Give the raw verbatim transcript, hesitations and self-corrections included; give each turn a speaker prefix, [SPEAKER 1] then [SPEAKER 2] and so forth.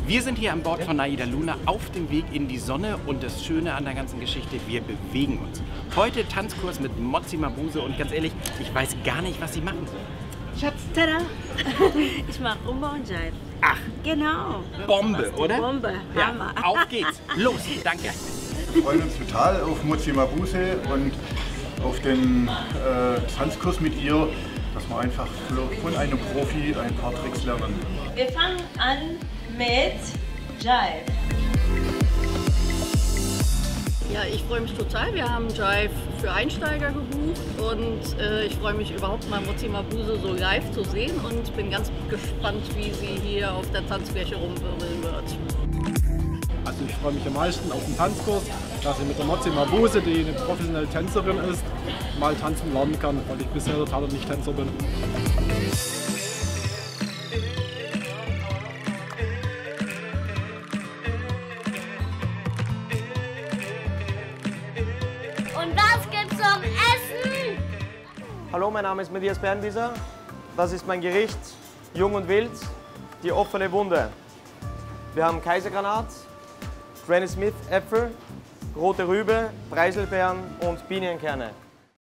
[SPEAKER 1] Wir sind hier an Bord von Naida Luna auf dem Weg in die Sonne und das Schöne an der ganzen Geschichte, wir bewegen uns. Heute Tanzkurs mit Motsi Mabuse und ganz ehrlich, ich weiß gar nicht, was sie machen.
[SPEAKER 2] Schatz, tada! Ich mache Rumba und Jive.
[SPEAKER 1] Ach,
[SPEAKER 2] genau.
[SPEAKER 1] Bombe, oder?
[SPEAKER 2] Bombe,
[SPEAKER 1] ja,
[SPEAKER 2] Hammer.
[SPEAKER 1] Auf geht's, los, danke.
[SPEAKER 3] Wir freuen uns total auf Motsi Mabuse und auf den äh, Tanzkurs mit ihr, dass wir einfach von einem Profi ein paar Tricks lernen.
[SPEAKER 2] Wir fangen an mit Jive.
[SPEAKER 4] Ja, ich freue mich total. Wir haben Jive für Einsteiger gebucht und äh, ich freue mich überhaupt mal Motsi Mabuse so live zu sehen und bin ganz gespannt, wie sie hier auf der Tanzfläche rumwirbeln wird.
[SPEAKER 5] Also ich freue mich am meisten auf den Tanzkurs, dass ich mit der Motsi Mabuse, die eine professionelle Tänzerin ist, mal tanzen lernen kann, weil ich bisher totaler Nicht-Tänzer bin.
[SPEAKER 6] Und was gibt's zum Essen?
[SPEAKER 7] Hallo, mein Name ist Matthias Bernwieser. Das ist mein Gericht, Jung und Wild, die offene Wunde. Wir haben Kaisergranat, Granny Smith Äpfel, rote Rübe, Preiselbeeren und Pinienkerne.